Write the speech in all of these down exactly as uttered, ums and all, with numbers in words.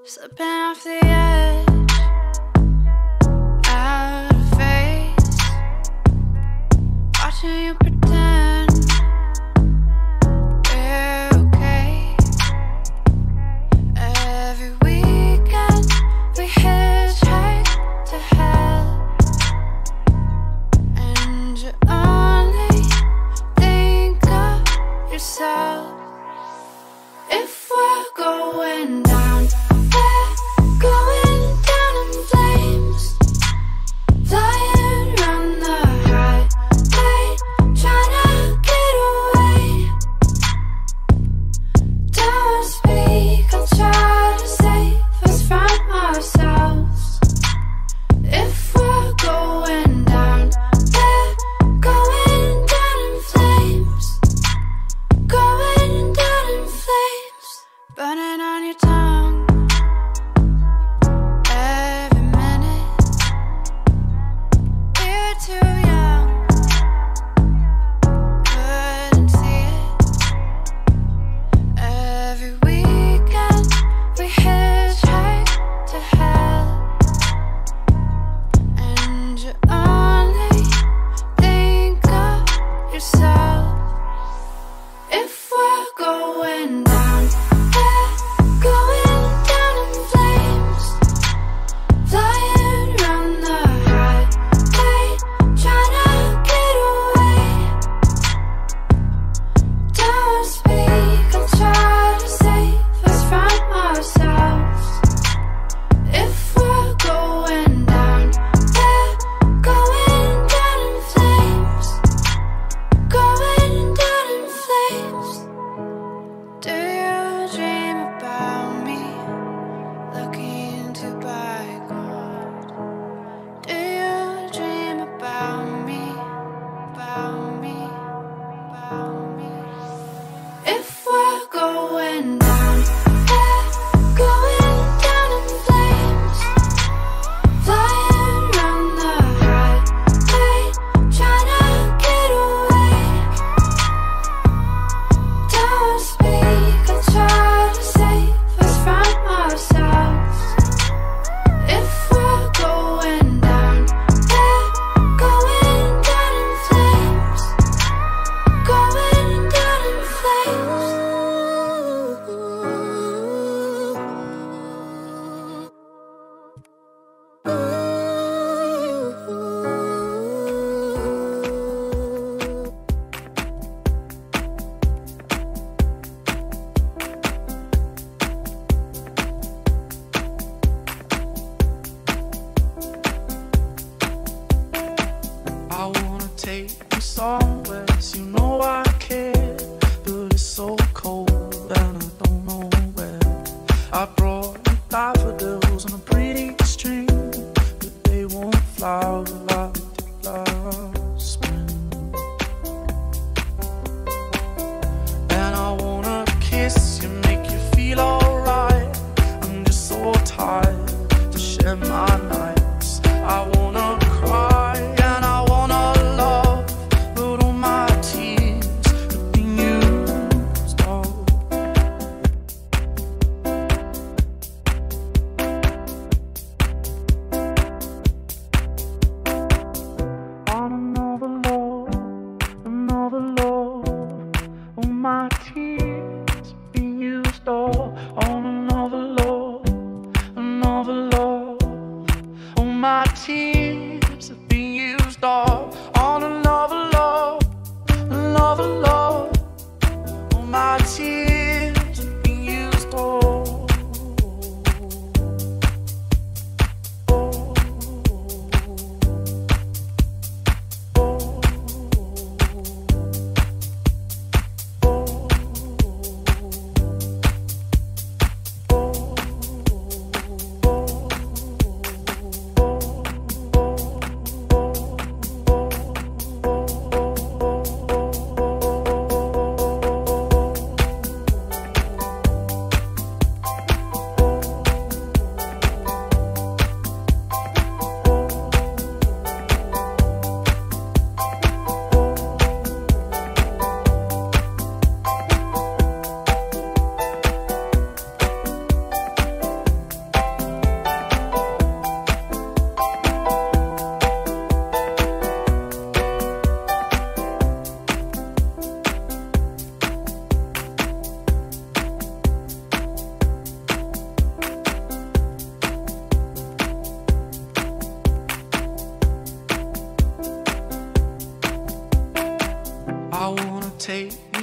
Slipping off the edge, out of phase, watching you pretend we're okay. Every weekend we hitchhike to hell, and you only think of yourself. If we're going down, going down in flames, flying around the highway, trying to get away. Don't speak, I'll try to save us from ourselves. If we're going down, we're going down in flames, going down in flames, burning on your tongue.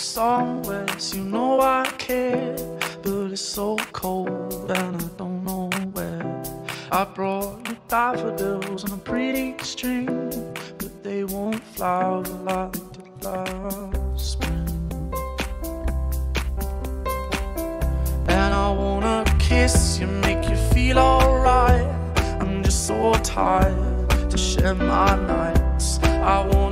somewhere, so you know I care. But it's so cold and I don't know where. I brought you daffodils on a pretty string, but they won't flower like they did last spring. And I wanna kiss you, make you feel alright. I'm just so tired to share my nights. I want